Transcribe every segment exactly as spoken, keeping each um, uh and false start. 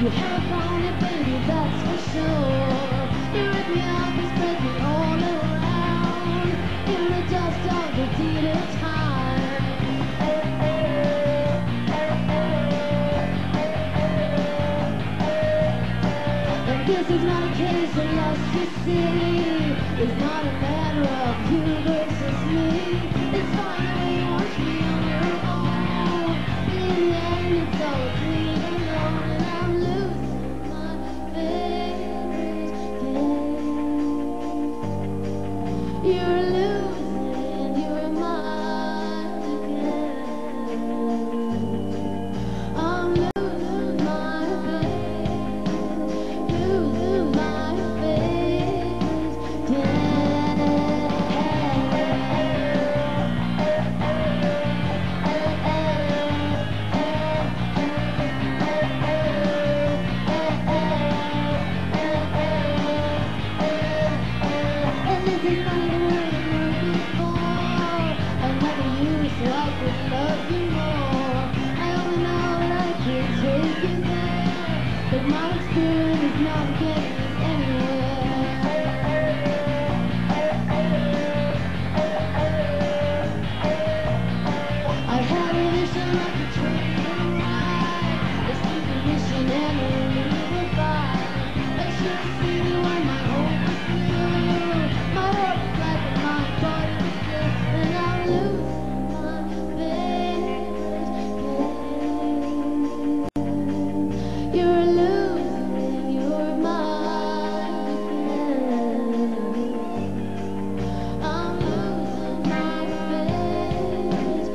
You have found it, baby, that's for sure. You rip me up and spread me all around in the dust of the deed of time. And this is not a case of lust, you see. It's not a matter of you versus me. It's fine the way you watch me on your own. In the end, it's all clean alone, and I'm losing my favorite game. You're losing your mind again. I'm losing my favorite, losing my favorite game. This is not the way it was before. I never used so I could love you more. I only know that I can't take you there, but my experience is not getting us anywhere. I had a vision like a train to ride, a sleeping mission and a little vibe. I should have seen you when my hope was new. My heart was black and my body was still, and I'm losing my favorite game. You're losing your mind again. I'm losing my favorite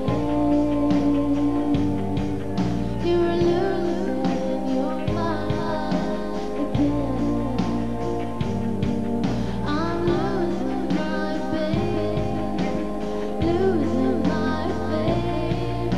game. You're losing your mind again. I'm losing my favorite, losing my favorite,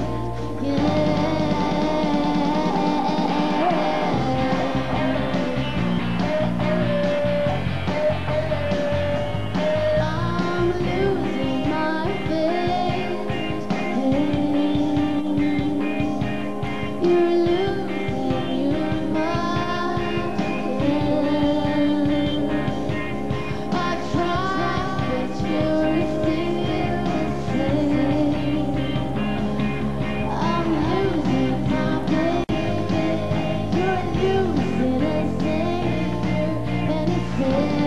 I'm losing my favorite game. You're losing your mind again. I tried, but you're still the same. I'm losing my baby. You're losing a savior, and it's sad.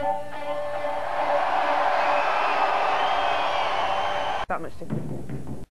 That much different.